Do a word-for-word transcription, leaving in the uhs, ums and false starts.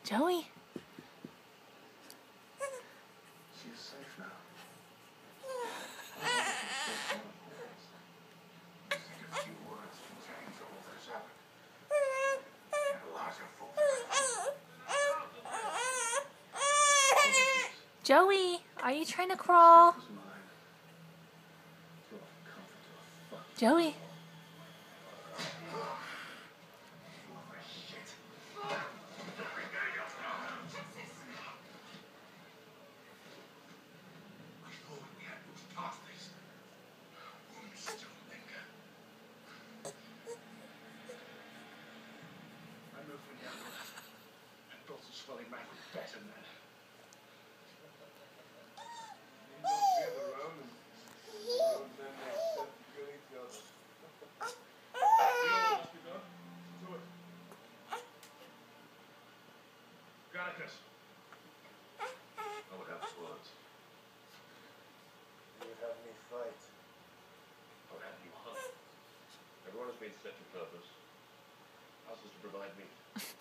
Joey? She's safe now. A few words can change all that's happened. And a larger focus. Joey, are you trying to crawl? Joey? Swelling back better than that. Granicus. I would have swords. You would have me fight. I would have you hunt. Everyone has been set to purpose. Ours is to provide meat.